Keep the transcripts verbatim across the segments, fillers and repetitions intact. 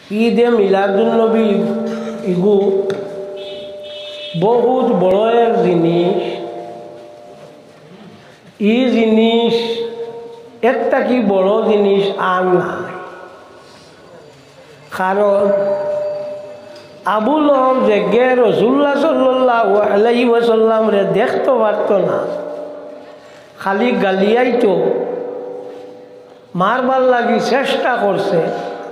ঈদে মিলাদুন্নবী ইগু বহুত বড়ের জিনিস। ই জিনিস একটা কি বড় জিনিস আর নাই। কারণ আবু লহব যে রাসূলুল্লাহ সাল্লাল্লাহু আলাইহি ওয়াসাল্লাম রে দেখতে পারত না, খালি গালিয়াইতো, মারবার লাগি চেষ্টা করছে।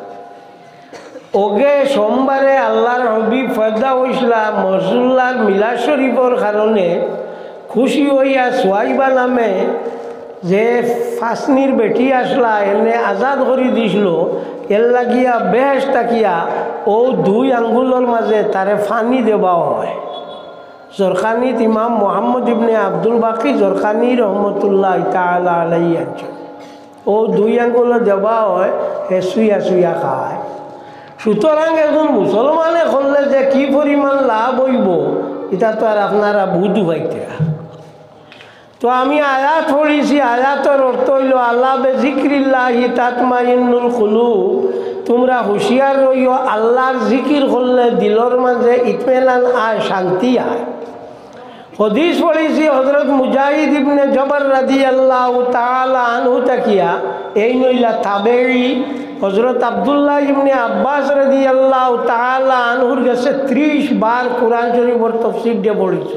ওগে সোমবারে আল্লাহর হবিব ফয়দা হইসলা মরসুল্লার মিলাদ শরীফর কারণে খুশি হইয়া সোয়াইবা নামে যে ফাসনির বেটি আসলা এনে আজাদ করে দিছিল, এর লাগিয়া বেশ তাকিয়া ও দুই আঙ্গুলের মাঝে তারে ফানি দেওয়া হয়। জরখানিত ইমাম মোহাম্মদ ইবনে আব্দুল বাকি জরখানি রহমতুল্লাহ তাআলা আলাইহি আছেন, ও দুই আঙ্গুল দেওয়া হয়, হে শুইয়া শুইয়া খায়। সুতরাং এখন মুসলমানে করলে যে কি পরিমাণ লাভ হইব এটা তো আর আপনারা বুঝু পাইতে। তো আমি আয়াত পড়েছি, আয়াতের অর্থ হইল আল্লাহ বে জিক্রিল্লাহি তাতমাইন্নুল কুলুব, তোমরা হুঁশিয়ার রইও, আল্লাহর জিকির করলে দিলর মাঝে ইতমিনান আয়, শান্তি আয়। হাদিস পড়েছি হযরত মুজাহিদ ইবনে জবর রাদিয়াল্লাহু তাআলা আনহু তাকিয়া, এই নইলা তাবেঈ হযরত আব্দুল্লাহ ইবনে আব্বাস রাদিয়াল্লাহু তাআলা আনহুর কাছে ত্রিশ বার কোরআন শরীফের তাফসীর দিয়ে পড়েছ।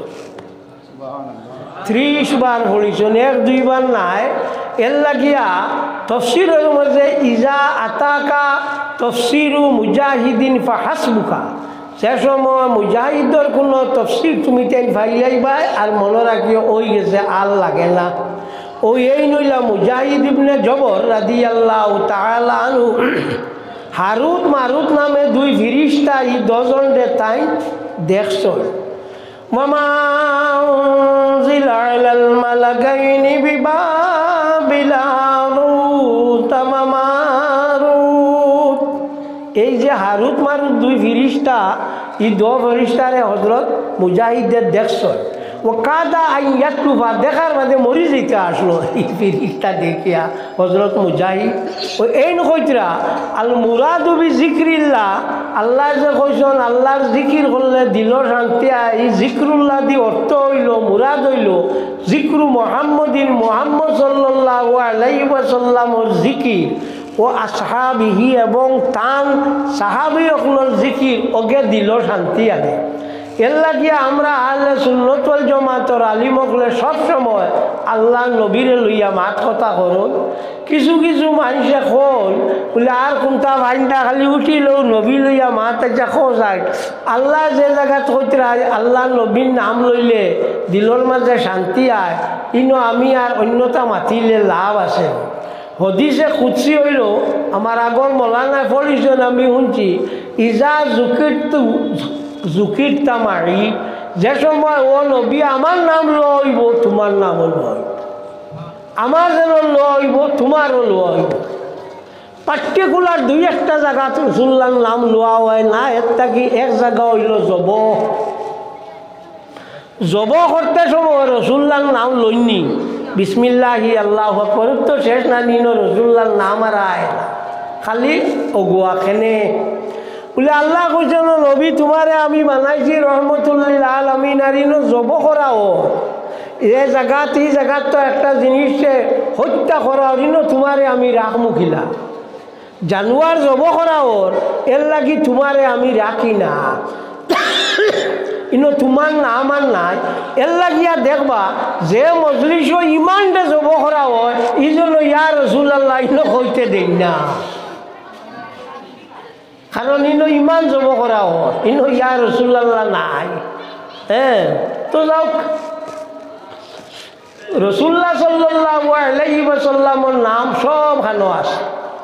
ত্রিশ বার পড়েছেন, এক দুইবার নাই। এর লাগিয়া তফসিরের মধ্যে ইজা আতাকা তফসিরু মুজাহিদিন ফাহাসবুকা, সে সময় মুজাহিদর কোনো তফসির তুমি তাই ফাইলাইবাই আর মনে রাখিও ওই গেছে আর লাগে না। ওই এই নইলা মুজাহিদ ইবনে জবর রাদিয়াল্লাহু তাআলা আনহু হারুত মারুত নামে দুই ফিরিস্তা ই দশজন দে তাই দেখছ। ওয়ামা উনজিলা আলাল মালাকাইনি বিবাবিল হারুত ওয়া মারুত, এই যে হারুত মারুত দুই ফিরিস্তা, ই দো ফিরিস্তারে হযরত মুজাহিদের দেখছ। ও কাদা আইয়াতলুফা, দেখার বাদে মরি যেতে আসলো এই ফিরিস্তা দেখিয়া হযরত মুজাহিদ। ও এই নকইতরা আল মুরাদু বি জিক্রিল্লাহ, আল্লাহ যে কইছেন আল্লাহর জিকির করলে দিল শান্তি আয়, এই জিক্রুল্লাহ দি অর্থ হইল, মুরাদ হইল জিক্রু মুহাম্মদিন, মুহাম্মদ সাল্লাল্লাহু আলাইহি ওয়াসাল্লামর জিকির ও আসহাবিহি এবং তান সাহাবীসকলের জিকির, ওকে দিল শান্তি আনে। এর লাগিয়া আমরা আহলে সুন্নাত ওয়াল জামাতের আলিম হকলে সবসময় আল্লাহ নবীরে লইয়া মাত কথা করুন। কিছু কিছু মানুষে কল বলে আর কোনটা ভাইনটা খালি উঠিলেও নবী লইয়া মাত একটা খোঁজায়। আল্লাহ যে জায়গাত কইতে আল্লাহ নবীর নাম লইলে দিলর মাঝে শান্তি আয়, ইনো আমি আর অন্যতা মাতিলে লাভ আছে। হদিসে কুদসি হইল, আমার আগর মৌলানায় পড়িছেন, আমি শুনছি, ইজা জুকিরতু জুকিরতা মারি, যে সময় ও নবী আমার নাম লইব তোমার নামও লইব, আমার যেন লইব তোমারও লইব। পার্টিকুলার দুই একটা জায়গা রসুল্লাহর নাম লোয়া হয় না, একটা কি এক জায়গা হইল জব, জব করতে সময় রসুল্লাহর নাম লইনি, বিসমিল্লাহি আল্লাহু আকবার তো শেষ না নিন রসুল্লাহর নাম আর আয় না, খালি অগুয়া খেনে বলে আল্লাহ কইছেন নবী তোমারে আমি বানাইছি রহমতুল্লিল আলামিন, আর ইনো জব করাও এ জায়গাত এই জায়গাত তো একটা জিনিসে হত্যা করা, ইনো তোমারে আমি রাখমু খিলা, জানুয়ার জব করাও এর লাগি তোমারে আমি রাখি না, ইনো তোমার নাম আর নাই। এর লাগিয়া দেখবা যে মজলিস ইমানটা জব করা হয়, ই জন্য ইয়া রাসূলুল্লাহ ইনো হইতে দেই না, কারণ ইনো ইমান জব করা হয়, ইনো ইয়া রাসূলুল্লাহ নাই। হ্যাঁ, তো যাও রাসূলুল্লাহ সাল্লাল্লাহু আলাইহি ওয়াসাল্লামের নাম সব খানো আছে,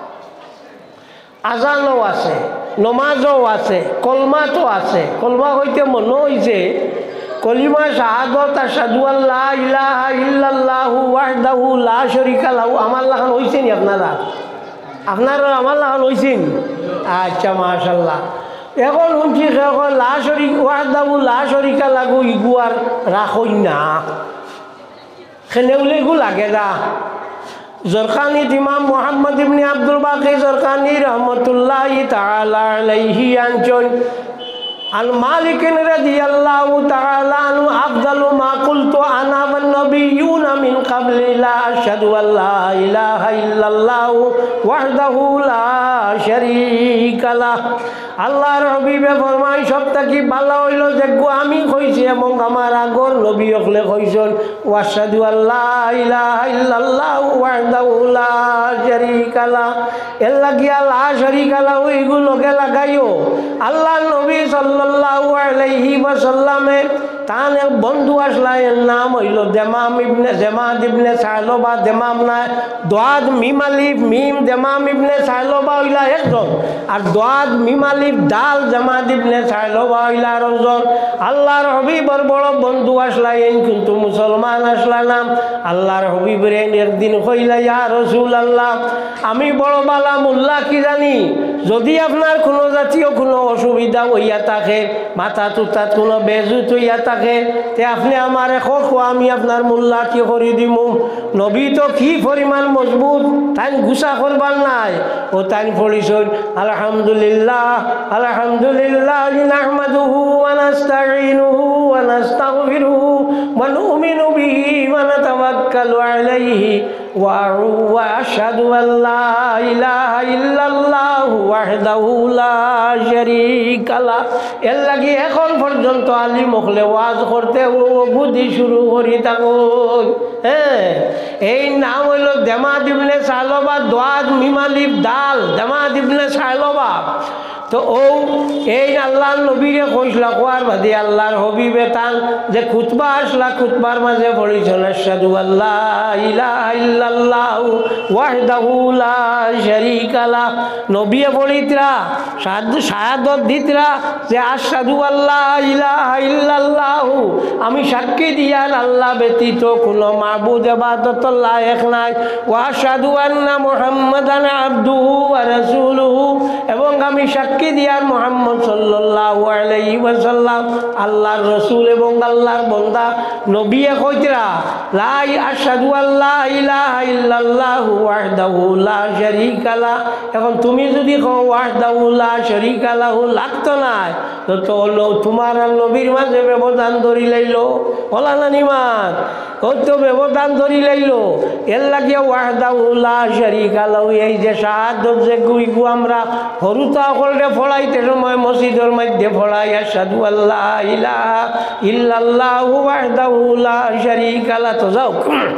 আজানও আছে, নমাজও আছে, কলমাতো আছে। কলমা হইতে মনে হইছে কলিমা শাহাদত আশহাদু আল্লা ইলাহা ইল্লাল্লাহু ওয়াহদাহু লা শারীকা লাহু, আমার লাগান হইছে নি আপনারা? আপনারা আমার লাগান হইছেন? আচ্ছা মাশাআল্লাহ। এখন শুনছি এখন লা শরীক ওয়াহদাহু লা শারীকা লাহু ইগুয়ার রাখই না, খেলে উলে গু লাগে না। জরখানিত ইমাম মুহাম্মদ ইবনে আব্দুল বাকি জরখানি রহমতুল্লাহি তাআলা আলাইহি আনছেন আল মালিক রাদিয়াল্লাহু তাআলা আনহু আফদালু মা কুলতু আনা ওয়ান নাবিয়্যুনা মিন ক্বাবলি লা আশহাদু আল্লা ইলাহা ইল্লাল্লাহ ওয়াহদাহু লা শারীকা লাহ। আল্লাহর হাবিবে ফরমায় সবথেকে ভালো হইল যে আমি কইছি এবং আমার আগর নবী হকলে কইছেন ওয়াশহাদু আল্লা ইলাহা ইল্লাল্লাহ ওয়াহদাহু লা শারীকা লাহ। এর লাগিয়া লা শারীকা লাহ এগুলোকে লাগাইও। আল্লাহর নবী সাল্লাল্লাহু আলাইহি ওয়াসাল্লামের তার এক বন্ধু আসলা, এর নাম হইল দেমাম ইবনে জেমাদ ইবনে সায়লবা। দেমাম না দোয়াদ মিম আলিফ মিম দেমাম ইবনে সায়লবা হইলা একজন, আর দোয়াদ মিম আলিফ ডাল জেমাদ ইবনে সায়লবা হইলা আরেকজন। আল্লাহর হবিবর বড় বন্ধু আসলা, এই কিন্তু মুসলমান আসলা নাম। আল্লাহর হবিবের একদিন কইলা ইয়া রাসূলুল্লাহ, আমি বড় বালা মোল্লা কি জানি, যদি আপনার কোনো জাতীয় কোনো অসুবিধা হইয়া থাকে, মাথা তুতাত কোনো বেজুত হইয়া থাকে, তে আপনি আমার এখন আমি আপনার মোল্লা কি করে দিব। নবী তো কি পরিমাণ মজবুত, তাই গুছা করবার নাই। ও তাই পড়িছই আলহামদুলিল্লাহ আলহামদুলিল্লাহ নাহমাদুহু ওয়া নাস্তাঈনুহু ওয়া নাস্তাগফিরুহু ওয়া নু'মিনু বিহি ওয়া নাতাওয়াক্কালু আলাইহি ওয়া আশহাদু আল্লা ইলাহা ইল্লাল্লাহু ওয়াহদাহু লা শারীকা লাহ। এর লাগি এখন পর্যন্ত আলী মখলে ওয়াজ করতে ও বুদ্ধি শুরু করি থাকুন। হ্যাঁ, এই নাম হইল দেমাদ ইবনে সায়লবা, দোয়াদ মিম আলিফ দাল দেমাদ ইবনে সায়লবা। তো ও এই আল্লাহর নবীরে কইসলা কোয়ার বাদে আল্লাহর হবিবে তান যে খুতবা আসলা, খুতবার মাঝে পড়িছেন আশহাদু আল্লা ইলাহা ইল্লাল্লাহু ওয়াহদাহু লা শারীকা লাহ। নবীয়ে পড়িতরা শাহাদত দিতরা যে আশহাদু আল্লা ইলাহা ইল্লাল্লাহু, আমি সাক্ষী দিয়ান আল্লাহ ব্যতীত কোনো মাবুদ ইবাদতের লায়েক নাই, ওয়া আশহাদু আন্না মুহাম্মাদান আবদুহু ওয়া রাসূলুহু, এবং আমি সাক্ষী দিয়ার মুহাম্মদ সাল্লাল্লাহু আলাইহি ওয়াসাল্লাম আল্লাহর রাসূল এবং আল্লাহর বান্দা। নবীয়ে কইতরা লা আশহাদু আল্লা ইলাহা ইল্লাল্লাহু ওয়াহদাহু লা শারীকা লাহ। এখন তুমি যদি কও ওয়াহদাহু লা শারীকা লাহু লাগতো না, তো তো তোমার আর নবীর মাঝে ব্যবধান ধরি লাইলো, বলা না নিমান ও তো ব্যবধান ধরি লাইলো। এর লাগিয়া ওয়াহদাহু লা শারীকা লাহু, এই যে শাহাদত যে গুইগু আমরা হরুতা করলে ফড়াইতে সময় মসজিদের মধ্যে ফড়াই আশহাদু আল্লা ইলাহা ইল্লাল্লাহু ওয়াহদাহু লা শারীকা লাহ। তো যাও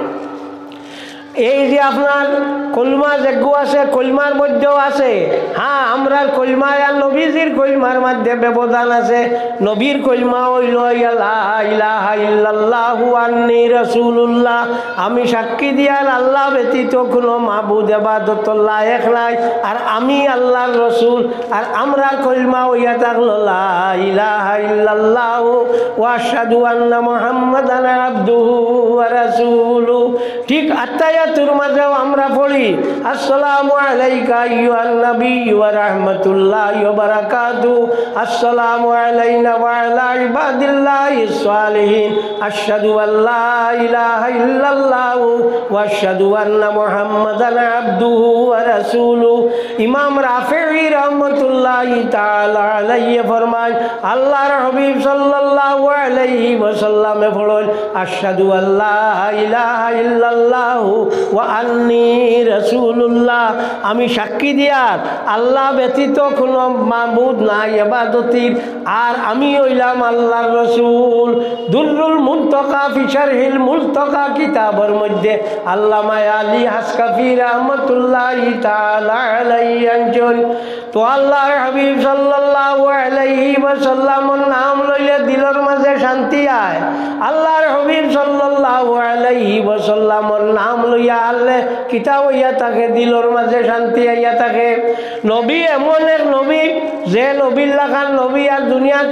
এই যে আপনার কলমা যজ্ঞ আছে, কলমার মধ্যেও আছে। হ্যাঁ, আমরা কলমা আর নবীজির কলমার মধ্যে ব্যবধান আছে। নবীর কলমা হইল লা ইলাহা ইল্লাল্লাহু আন্নী রাসূলুল্লাহ, আমি সাক্ষী দিয়ার আল্লাহ ব্যতীত কোনো মাবুদ ইবাদতের লায়েক নাই, আর আমি আল্লাহর রাসূল। আর আমরা কলমা হইয়া থাকলো লা ইলাহা ইল্লাল্লাহু ওয়া আশহাদু আন্না মুহাম্মাদান আবদুহু ওয়া রাসূলুহু। ঠিক আত্তায়াতুর মাঝেও আমরা পড়ি আসসালামু আলাইকা আইয়ুহান নবী ওয়া রাহমাতুল্লাহি ওয়া বারাকাতুহু, আসসালামু আলাইনা ওয়া আলা ইবাদিল্লাহিস সালিহিন, আশহাদু আল্লা ইলাহা ইল্লাল্লাহু ওয়া আশহাদু আন্না মুহাম্মাদান আবদুহু ওয়া রাসূলুহু। ইমাম রাফিঈ রাহমাতুল্লাহি তাআলা আলাইহি ফরমায় আল্লাহর হাবিব সাল্লাল্লাহু আলাইহি ওয়াসাল্লামে পড়ল আশহাদু আল্লা ইলাহা ইল্লাল্লাহু ওয়া আন্নী রাসূলুল্লাহ, আমি সাক্ষী দিয়ার আল্লাহ ব্যতীত কোনো মাবুদ নাই ইবাদতির, আর আমি হইলাম আল্লাহর রাসূল। দুররুল মুনতাকা ফি শারহিল মুলতাকা কিতাবের মধ্যে আল্লামা আলী হাসকাফি রাহমাতুল্লাহি তাআলা আলাইহি আনছেন। তো আল্লাহর হাবিব সাল্লাল্লাহু আলাইহি ওয়াসাল্লামের নাম লইলে দিলের মাঝে শান্তি আয়। আল্লাহর হাবিব সাল্লাল্লাহু আলাইহি ওয়াসাল্লামের নাম লইয়া আল্লে কিতা হইয়া থাকে, দিলের মাঝে শান্তি আইয়া থাকে। নবী এমন এক নবী যে নবীর লাখান নবী আর দুনিয়াত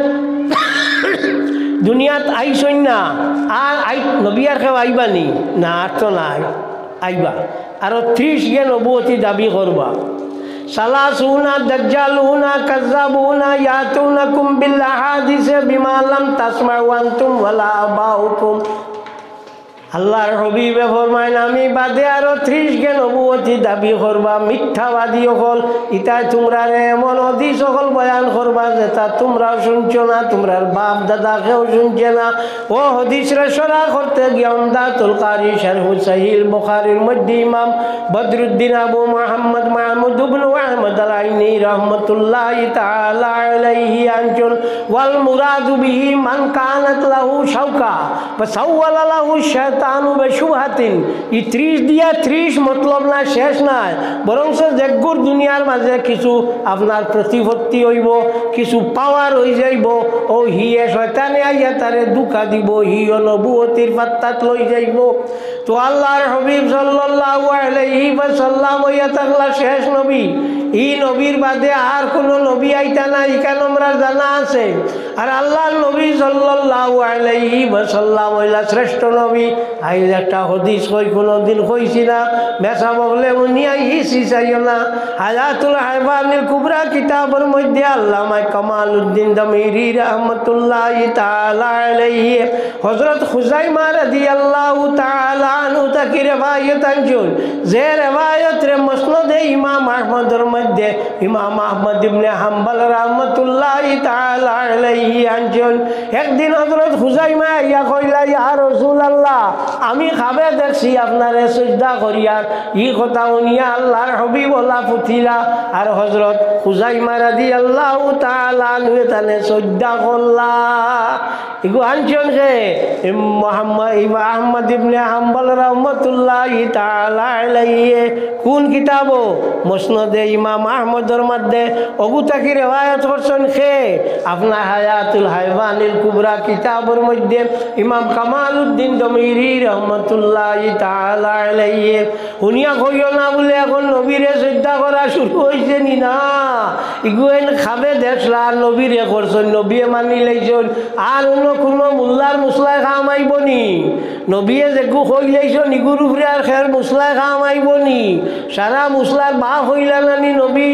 দুনিয়াত আইসই না, আর আই নবী আর কেউ আইবানি না, আর তো নাই আইবা, আরো ত্রিশ গে নবুয়তি দাবি করবা। সালাসুনা দাজ্জালুনা কাযাবুনা ইয়াতুনাকুম বিল আহাদিস বিমা লাম তাসমাউ আনতুম ওয়ালা আবাউকুম। আল্লাহর হবিবে ফরমাইন আমি বাদে আরো ত্রিশ কে নবুয়তি দাবি করবা মিথ্যাবাদী হল ইতাই তোমরা এমন অধি সকল বয়ান করবা যে তা তোমরাও শুনছো না, তোমরার বাপ দাদা কেউ শুনছে না। ও হদিস রেশরা করতে গিয়ে উমদাতুল কারি শারহ সহিহ বুখারীর মধ্যে ইমাম বদরুদ্দিন আবু মুহাম্মদ মাহমুদ ইবনে আহমদ আল আইনি রাহমাতুল্লাহি তাআলা আলাইহি আনচুন ওয়াল মুরাদু বিহি মান কানাত লাহু শাওকা ওয়া সাওয়ালা লাহু শায়তানু বিশুবহাতিন। ই ত্রিশ দিয়া ত্রিশ মতলব না, শেষ নাই, বরং যেগুর দুনিয়ার মাঝে কিছু আপনার প্রতিপত্তি হইব, কিছু পাওয়ার হয়ে যাইব, ও হিয়ে শয়তানে আইয়া তারে দুঃখা দিব, হিও নবুয়তির পাত্তাত লই যাইব। তো আল্লাহর হাবিব সাল্লাল্লাহু আলাইহি ওয়াসাল্লাম হইয়া থাকলা শেষ নবী। এই নবীর বাদে আর কোনো নবী আইতা না, ইকান আমরা জানা আছে। আর আল্লাহর নবী সাল্লাল্লাহু আলাইহি ওয়াসাল্লাম হইলা শ্রেষ্ঠ নবী। আই একটা হাদিস কই কোনোদিন কইছি না, বেসা বলে উনি আইসি চাইও না। হায়াতুল হায়ওয়ানিল কুবরা কিতাবের মধ্যে আল্লামা কামালউদ্দিন দামিরি রাহমাতুল্লাহি তাআলা আলাইহি হযরত খুজাইমা রাদিয়াল্লাহু তাআলা আনহু তাকি রিওয়ায়াত আনজুল, যে রিওয়ায়াত রে মুসনাদে ইমাম আহমদের মধ্যে ইমাম আহমদ ইবনে হাম্বল রাহমাতুল্লাহি তাআলা আলাইহি আনজুল। একদিন হযরত খুজাইমা ইয়া কইলা ইয়া রাসূলুল্লাহ আমি খাবে দেখছি আপনারে সিজদা করিয়ার। ই কথা উনিয়া আল্লাহর হাবিব ওলা পুথিলা আর হযরত খুজাইমা রাদিয়াল্লাহু তাআলা আনহু তানে সিজদা করলা। ইগো আনজন কে মুহাম্মদ ইবনে আহমদ ইবনে হাম্বল রাহমাতুল্লাহি তাআলা আলাইহি কোন কিতাব মুসনাদে ইমাম আহমদের মধ্যে ওগুতা কি রিওয়ায়াত করছেন খে আপনার হায়াতুল হায়ওয়ানিল কুবরা কিতাবের মধ্যে ইমাম কামালউদ্দিন দামিরি রাহমাতুল্লাহি তাআলা আলাইহি উনিয়া কইও না বলে এখন নবীরে সিজদা করা শুরু হইছে নি না। ইগুয়েন খাবে দেখলা নবীরে করছেন, নবীয়ে মানি লাইছেন, আর অন্য কোনো মুল্লার মুসলায় খামাইব নি। নবীয়ে যেগু কই লাইছেন ইগুর উপরে আর খের মুসলায় খামাইব নি। সারা মুসলার বাপ হইলা নানি নবী,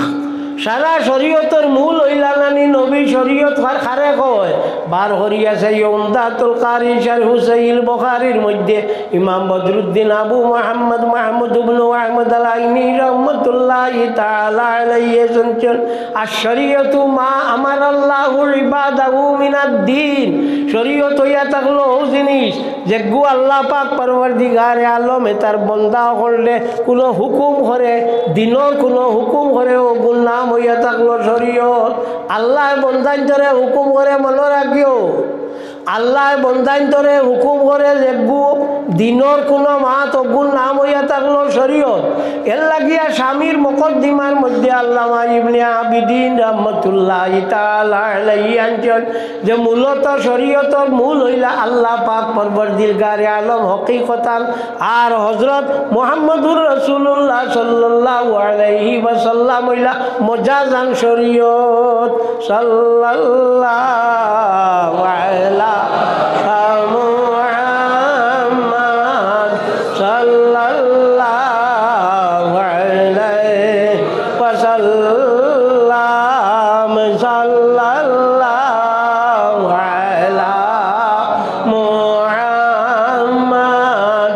সারা শরীয়তের মূল হইলা নানি নবী। শরীয়ত খারে কয় বার হরিয়াছে উমদাতুল কারি শারহ সহিহ বুখারীর মধ্যে ইমাম বদরুদ্দিন আবু মুহাম্মদ মাহমুদ ইবনে আহমদ আল আইনি রাহমাতুল্লাহি তাআলা আলাইহি শুনছেন আশ-শরীয়তু মা আমারাল্লাহু ইবাদাহু মিনাদ দ্বীন। শরীয়ত হইয়া থাকলো ও জিনিস যেগু আল্লাহ পাক পরওয়ারদিগারে আলমে তার বন্দা করলে কোনো হুকুম করে, দিনের কোনো হুকুম করে, ওগুর নাম হইয়া থাকলো শরীয়ত। আল্লাহ বন্দান্তরে হুকুম করে মনে রাখিও, আল্লাহ বন্দান্তরে হুকুম করে যেগু দিনের কোনো মাত ওগুর নাম হইয়া থাকলো শরীয়ত। এর লাগিয়া স্বামীর মুকদ্দিমার মধ্যে আল্লামা ইবনে আবিদিন রাহমাতুল্লাহি তাআলা আলাইহি আনছেন যে মূলত শরীয়তর মূল হইলা আল্লাহ পাক পরওয়ারদিগারে আলম হকিকতান আর হযরত মুহাম্মদুর রাসূলুল্লাহ সাল্লাল্লাহু আলাইহি ওয়াসাল্লাম হইলা মজাজান শরীয়ত। সাল্লাল্লাহু আলা মুহাম্মদ সাল্লাল্লাহু আলাইহি ওয়াসাল্লাম সাল্লাল্লাহু আলা মুহাম্মদ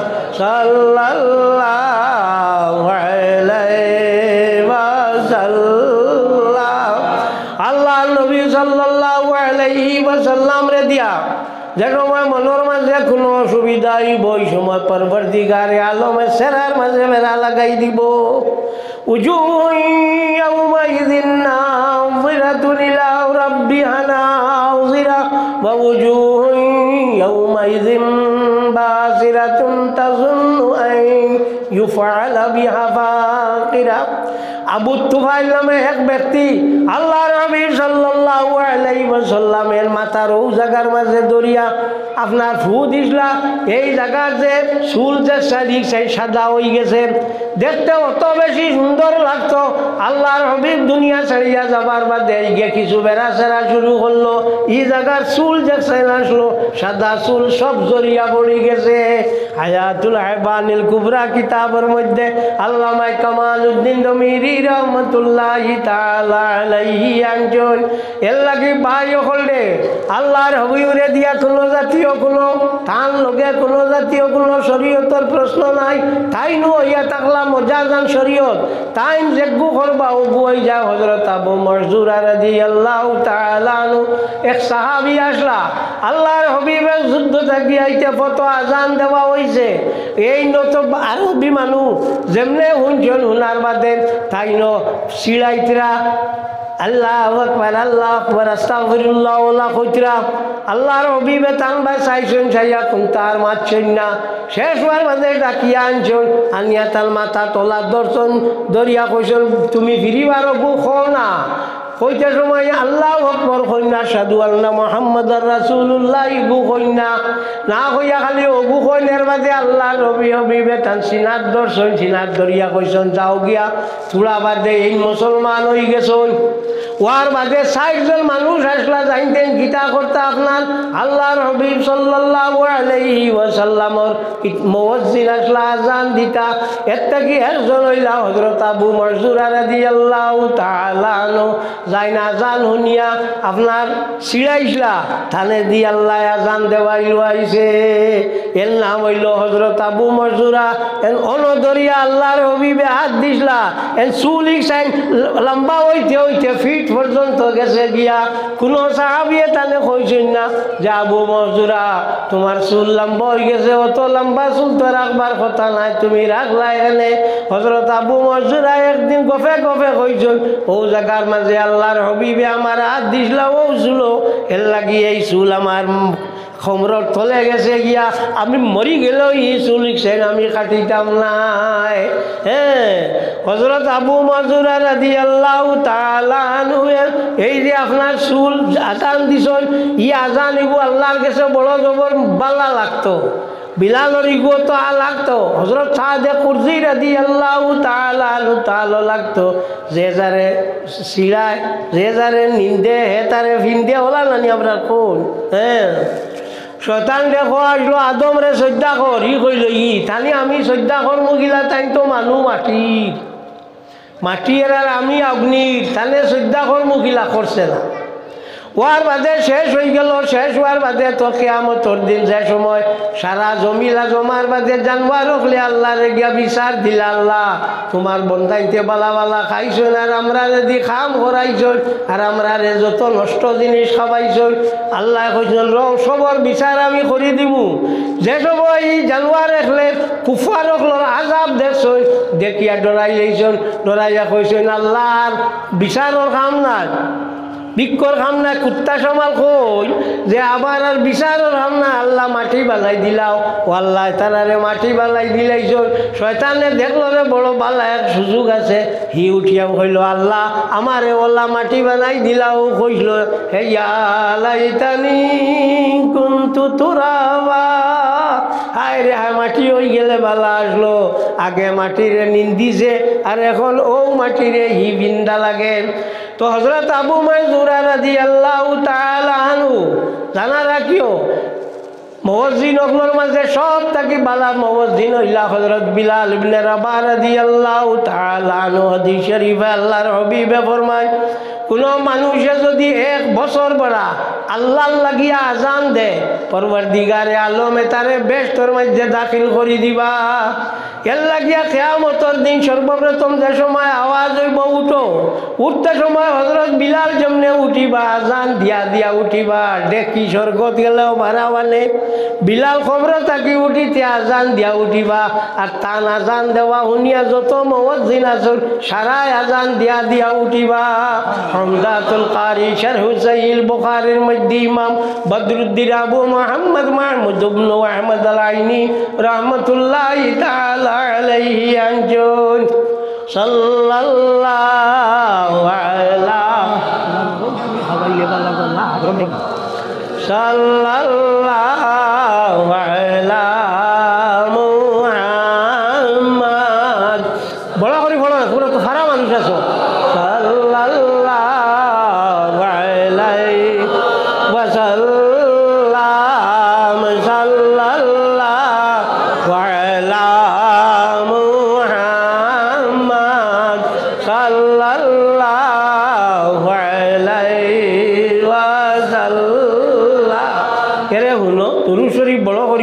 সাল্লাল্লাহু আলাইহি ওয়াসাল্লাম। আল্লাহ নবী সাল্লাল্লাহু আলাইহি ওয়াসাল্লাম রে দিয়া যে সময় মনের মাঝে কোনো অসুবিধা হইব ওই সময় পরবর্তীকারে আলমে সেরার মাঝে মেলা লাগাই দিব। উজুহু ইয়াওমাইযিন নাযিরাতুন ইলা রাব্বিহা নাযিরা ওয়া উজুহু ইয়াওমাইযিন বাসিরাতুন তাযুন্নু আন ইউফআলা বিহা ফাকিরা। আবু তুফাইল নামে এক ব্যক্তি আল্লাহর হাবিব সাল্লাল্লাহু আলাইহি ওয়াসাল্লামের মাথার ও জায়গার মাঝে দরিয়া আপনার ফু দিসলা, এই জায়গার যে চুল যে চারিক সেই সাদা হয়ে গেছে, দেখতে অত বেশি সুন্দর লাগতো। আল্লাহর হাবিব দুনিয়া ছাড়িয়া যাবার বাদে গিয়ে কিছু বেড়া চেরা শুরু করলো, এই জায়গার চুল যে আসলো সাদা চুল সব জড়িয়া পড়ে গেছে। হায়াতুল হায়ওয়ানিল কুবরা কিতাবের মধ্যে আল্লামা কামালউদ্দিন দামিরি রহমতুল্লাহি তাআলা আলাইহি আনজন এর লাগি ভাই হলে আল্লাহর হবিবরে দিয়া কোনো জাতীয় কোনো তান লগে কোনো জাতীয় কোনো শরীয়তের প্রশ্ন নাই তাই নো ইয়া তাকলা মজাজান শরীয়ত তাই যেগু করবা ওগু হই যা হযরত আবু মরজুরা রাদিয়াল্লাহু তাআলা আনহু এক সাহাবী আসলা আল্লাহর হবিবের যুদ্ধ থাকি আইতে ফত আজান দেওয়া হইছে এই নত আরবি মানুষ যেমনে হুনজন হুনার বাদে তাই নো সিড়াইতরা আল্লাহু আকবার আল্লাহু আকবার আস্তাগফিরুল্লাহ ওয়ালা কইতরা আল্লাহর হবিবে তানবা চাইছেন চাইয়া কোন তার মারছেন না শেষ হওয়ার বাদে ডাকিয়া আনছেন আনিয়া তার মাথা তোলা দর্শন দরিয়া কইছেন তুমি ফিরিবার গু খো না কইতে সময় আল্লাহু আকবার কইনা সাধু আল্লাহ মুহাম্মাদুর রাসূলুল্লাহ গু কইনা না কইয়া খালি ওগু কইনার বাদে আল্লাহর নবী হবিবে তান সিনার দর্শন সিনার দরিয়া কইছেন যাও গিয়া তুলা বাদে এই মুসলমান হই গেছন ওয়ার বাদে ষাট জন মানুষ আসলা যাইতেন গীতা করতে আপনার আল্লাহর হবিব সাল্লাল্লাহু আলাইহি ওয়াসাল্লামর মুয়াজ্জিন আসলা আজান দিতা এত কি একজন হইলা হযরত আবু মরজুরা রাদিয়াল্লাহু তাআলা আনহু যাইনা আজান শুনিয়া আপনার সিড়াইছলা থানে দি আল্লাহ আজান দেওয়াইল আইছে এর নাম হইল হযরত আবু মরজুরা এন অনদরিয়া আল্লাহর হবিবে হাত দিছলা এন চুলিক সাইন লম্বা হইতে হইতে ফিট পর্যন্ত গেছে গিয়া কোনো সাহাবিয়ে তানে কইছেন না যে আবু মরজুরা তোমার চুল লম্বা হয়ে গেছে অত লম্বা চুল তো রাখবার কথা নাই তুমি রাখলাই এনে হযরত আবু মরজুরা একদিন গফে গফে কইছেন ও জায়গার মাঝে আল্লাহর হবিবে আমার হাত দিছলা ও চুল এর লাগি এই চুল আমার খমরর তলে গেছে গিয়া আমি মরি গেলেও এই চুল সেন আমি কাটিতাম নাই হ্যাঁ হযরত আবু মরজুরা রাদিয়াল্লাহু তাআলা আনহু এই যে আপনার চুল আজান দিছন ই আজান ইগু আল্লাহর কাছে বড় জবর বালা লাগতো বিলালর ইগো তো আ লাগতো হযরত সাদে কুরজি রাদিয়াল্লাহু তাআলা আনহু তাআলা লাগতো যে যারে সিড়ায় যে যারে নিন্দে হে তারে ভিন্দে হলা নানি আমরা কোন হ্যাঁ শয়তান দেখো আসলো আদম রে শ্রদ্ধা কর ই কইল ই তানি আমি শ্রদ্ধা কর মুগিলা তাই তো মানুষ মাটির মাটির আর আমি অগ্নির তাহলে শ্রদ্ধা কর মুগিলা করছে না ওয়ার বাদে শেষ হয়ে গেল শেষ হওয়ার বাদে তো কিয়ামতের দিন যে সময় সারা জমিলা জমার বাদে জানবার হলে আল্লাহ রে গিয়া বিচার দিলা আল্লাহ তোমার বন্ধাইতে বালা বালা খাইছন আর আমরা যদি খাম করাইছন আর আমরা রে যত নষ্ট জিনিস খাবাইছন আল্লাহ কইছেন র সবর বিচার আমি করে দিব যে সময় এই জানোয়ার রাখলে কুফার রাখলোর আজাব দেখছন দেখিয়া ডরাই লইছন ডরাইয়া কইছেন আল্লাহর বিচারের কাম নাই বিক্ষর খাম না কুত্তা সমাল কই যে আবার আর বিচারের খাম না আল্লাহ মাটি বালাই দিলাও ও আল্লাহ তারারে মাটি বালাই দিলাইছ শয়তানে দেখলো রে বড় বালা এক সুযোগ আছে হি উঠিয়া কইল আল্লাহ আমারে ওলা মাটি বানাই দিলাও কইল হে লাইতানি কুনতু তুরাবা হায় রে হায় মাটি হয়ে গেলে বালা আসলো আগে মাটিরে নিন্দিছে আর এখন ও মাটিরে হি বিন্দা লাগে তো হযরত আবু মরজুরা রাদিয়াল্লাহু তাআলা আনহু জানা রাখিও মুয়াজ্জিন অগলোর মাঝে সব থাকি বালা মুয়াজ্জিন হইলা হযরত বিলাল ইবনে রাবাহ রাদিয়াল্লাহু তাআলা আনহু হাদিস শরীফে আল্লাহর হাবিবে ফরমায় কোনো মানুষে যদি এক বছর বড়া আল্লাহর লাগিয়া আজান দে পরওয়ারদিগারে আলমে তারে বেহেশতের মধ্যে দাখিল করে দিবা এর লাগিয়া কিয়ামতের দিন সর্বপ্রথম যে সময় আওয়াজ হইব উঠো উঠতে সময় হযরত বিলাল যেমনে উঠিবা আজান দিয়া দিয়া উঠিবা দেখি স্বর্গত গেলেও ভাড়াওয়ানে বিলাল খবর থাকি উঠিতে আজান দিয়া উঠিবা আর তান আজান দেওয়া শুনিয়া যত মুয়াজ্জিন আছেন সারাই আজান দিয়া দিয়া উঠিবা হামদাতুল কারি শারহু সাহিহ বুখারীর মধ্যে ইমাম বদরুদ্দিন আবু মুহাম্মদ মাহমুদ ইবনে আহমদ আল আইনি রাহমাতুল্লাহি তাআলা আলাইহি আনজন সাল্লাল্লাহু আলা সাল্লাল্লাহু আলা মুহাম্মদ বড় করে বলো পুরো তো সারা মানুষ আছো সাল্লাল্লাহু আলাইহি ওয়া সাল্লাম সাল্লাল্লাহু আলা মুহাম্মদ সাল্লাল্লাহু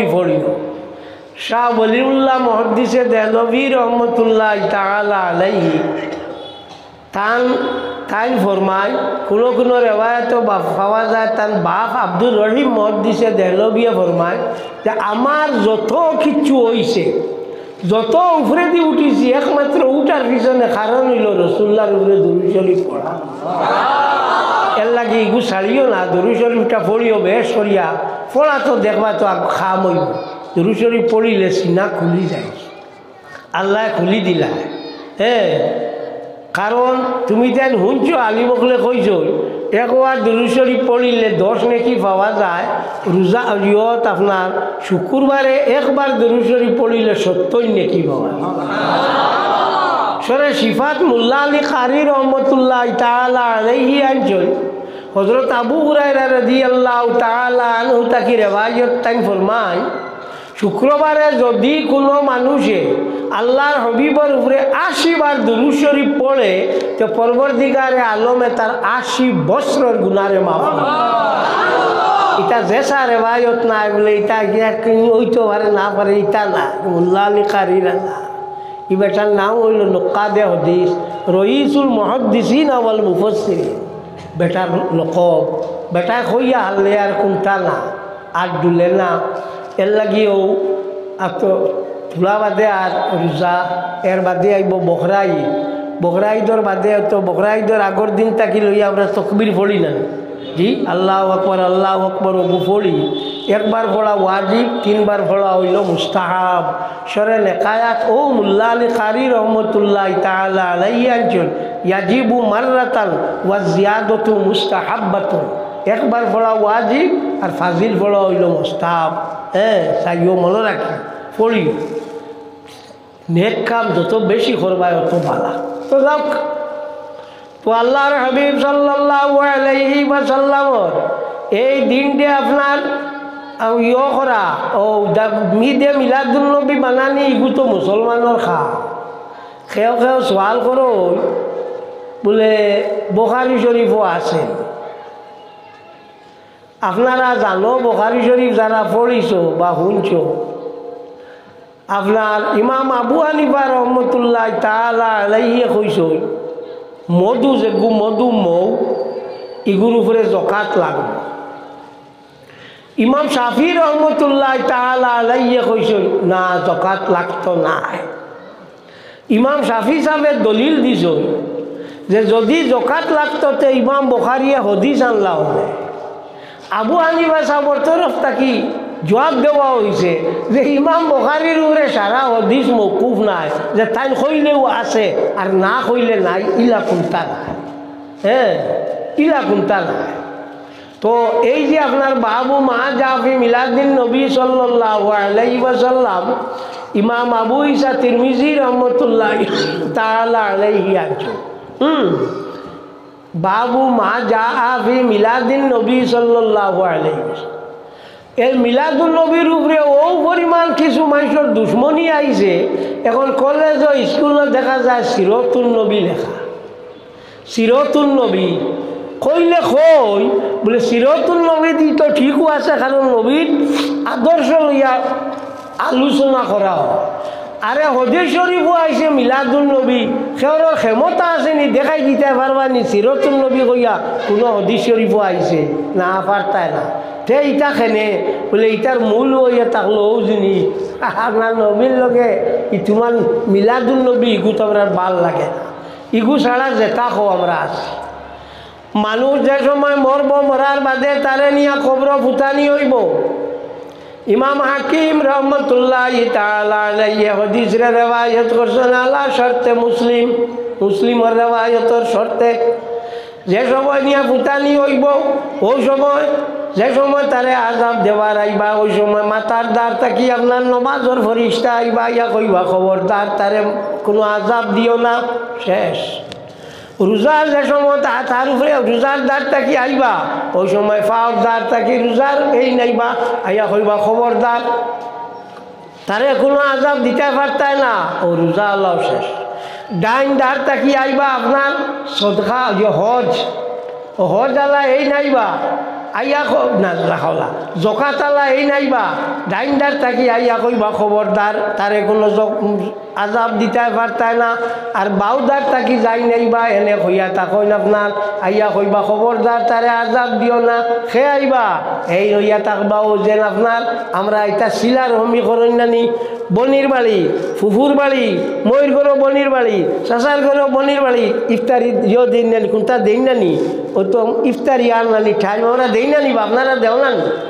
পড়িও। শাহ ওলিউল্লাহ মুহাদ্দিসে দেহলভী রহমতুল্লাহ তাআলা আলাইহি তান তাই ফরমায়, কোনো কোনো রেওয়ায়ত পাওয়া যায় তান বাপ আব্দুর রহিম মুহাদ্দিসে দেহলভিয়ে ফরমায় যে আমার যত কিছু হইছে, যত উপরে দিয়ে উঠিছি, একমাত্র উঠার পিছনে কারণ হইল রসুল্লাহর উপরে দুরূদ শরীফ পড়া। এর লাগে ইগু ছাড়িও না, দুরূদ শরীফটা পড়িও বেশ করিয়া। পড়া তো দেখবা তো খাম হইব, দুরূদ শরীফ পড়িলে সিনা খুলি যায়, আল্লাহ খুলি দিলা। হ্যাঁ, কারণ তুমি যেন শুনছ আলী বকলে কইছ একবার দুরূদ শরীফ পড়িলে দশ নেকি পাওয়া যায়। রোজা ইয়ত আপনার শুক্রবারে একবার দুরূদ শরীফ পড়িলে সত্তর নেকি পাওয়া যায়। সরে সিফাত মোল্লা আলী কারি রহমতুল্লাহ তাআলা আলাইহি আনছেন, হযরত আবু হুরায়রা রাদিয়াল্লাহু তাআলা আনহু তাকি রিওয়ায়াত তাই ফরমায়, শুক্রবারে যদি কোনো মানুষে আল্লাহর হবিবর উপরে আশি বার দুরূদ শরীফ পড়ে তো পরবর্তীকারে আলমে তার আশি বছরের গুনারে মাফ করে। এটা যেসা রেওয়ায়ত নাই বলে এটা হইতে পারে না পারে, এটা না মোল্লা আলী কারিরা না। ই বেটার নাম হইল নুক্কাদে হাদিস, রইসুল মুহাদ্দিসিন ওয়াল মুফাসসিরিন। বেটার লকব বেটায় কইয়া হারলে আর কোনটা না, আর ডুলে না। এর লাগিও আর তো তুলা বাদে আর রোজা, এর বাদে আইব বকরা ঈদ। বকরা ঈদর বাদে তো বকরা ঈদর আগর দিন তাকি লইয়া আমরা তকবির পড়ি না, জি আল্লাহু আকবার আল্লাহু আকবার ওগু পড়ি। একবার পড়া ওয়াজিব, তিনবার পড়া হইল মুস্তাহাব। সরে নেকায়াত ও মোল্লা আলী কারি রহমতুল্লাহ তাআলা আলাইহি আনছেন, ইয়াজিবু মাররাতান ওয়া জিয়াদাতু মুস্তাহাব্বাতুন। একবার পড়া ওয়াজিব আর ফাজিল পড়া হইল মুস্তাহাব। হ্যাঁ, চাইও মনে রাখি পড়িও। নেক কাম যত বেশি করবায় অত ভালো। তো যাক, তো আল্লাহর হাবিব সাল্লাল্লাহু আলাইহি ওয়াসাল্লামর এই দিনটি আপনার ইয় করা ও মিদে মিলাদুল নবী বানানি, ইগু তো মুসলমানের খা। খেও খেও সওয়াল করো বলে বুখারী শরীফও আছে। আপনারা জানো বুখারী শরীফ যারা পড়িছ বা শুনছ, আপনার ইমাম আবু হানিফা রহমতুল্লাহ তাআলা আলাইহি কইছ মধু যেগু মধু মৌ ইগুর উপরে জকাত লাগবে। ইমাম শাফি রহমতুল্লাহ তাআলা আলাইহি কইছ না, জকাত লাগতো না। ইমাম শাফি সাহেবের দলিল দিছ যে যদি জকাত লাগতো তে ইমাম বুখারীয়ে হাদিস আনলা হবে। আবু হানিফা সাহেবের তরফ থাকি জবাব দেওয়া হয়েছে যে ইমাম বুখারীর উপরে সারা হাদিস মওকুফ নাই, যে তাই কইলেও আছে আর না কইলে নাই, ইলা কোনটা নাই। হ্যাঁ, ইলা কোনটা নাই। তো এই যে আপনার বাবু মা জাফি মিলাদিন নবী সাল্লাল্লাহু আলাইহি ওয়াসাল্লাম, ইমাম আবু ঈসা তিরমিজি রহমতুল্লাহ তাআলা আলাইহি আনছেন, হুম বাবু মা জাফি মিলাদিন নবী সাল্লাল্লাহু আলাইহি ওয়াসাল্লাম। এর মিলাদুল নবীর উপরে ও পরিমাণ কিছু মানুষের দুশ্মনী আইছে। এখন কলেজ ও স্কুলে দেখা যায় সিরতুল নবী লেখা, সিরতুল নবী কইলে কই বলে সিরতুল নবী দি তো ঠিকও আছে, কারণ নবীর আদর্শ লইয়া আলোচনা করা হয়। আরে হাদিস শরীফও আইছে মিলাদুল নবী, সেওর ক্ষমতা আছে নি দেখাই দিতে পারবা নি সিরতুল নবী কইয়া কোনো হাদিস শরীফও আইছে না, পারতায় না। তে ইটা খেনে বলে ইটার মূল হইয়া থাকলো যিনি আপনার নবীর লগে ই তোমার মিলাদুল নবী ইগু তো আমরা ভাল লাগে না। ইগু ছাড়া যেটা খো আমরা আছি। মানুষ যে সময় মরব, মরার বাদে তারে নিয়ে কবর ফুটানি হইব। ইমাম হাকিম রহমতুল্লাহ তাআলা আলাইহি হাদিসের রিওয়ায়াত করছেন আলা শর্তে মুসলিম, মুসলিমের রিওয়ায়াতের শর্তে যে সময় নিয়ে ফুটানি হইব ওই সময়, যে সময় তারে আজাব দেওয়ার আইবা ওই সময় মাতার দ্বার থাকি আপনার নমাজর ফরিস্তা আইবা, ইয়া কইবা খবরদার তারে কোনো আজাব দিও না, শেষ। রোজার যে সময় তার উপরে রোজার দ্বার থাকি আইবা ওই সময় ফাওয়ার দ্বার থাকি রোজার এই নাইবা, আইয়া কইবা খবরদার তারে কোনো আজাব দিতে পারতায় না, ও রোজা আল্লাহ শেষ। ডাইন দ্বার থাকি আইবা আপনার সদকা যে হজ, ও হজ আল্লাহ এই নাইবা, আইয়া না রাখলা জকাতালা এই নাইবা ডাইনদার থাকি আইয়া কইবা খবরদার তারে কোনো আজাব দিতে পারতায় না। আর বাউদার থাকি যাই নাইবা এনে হইয়া থাকইন আপনার আইয়া কইবা খবরদার তারে আজাব দিও না। সে আইবা এই হইয়া থাকবাও যেন আপনার আমরা এটা শিলার হমি করেন নানি বনির বাড়ি ফুফুর বাড়ি ময়ূর ঘরও বনির বাড়ি চাষার ঘরও বনির বাড়ি ইফতারি ইয়ে দিন নানি কোনটা দেই নানি ও তো ইফতারি আর নানি ঠাই আমরা দেই নানি বা আপনারা দেও নানি।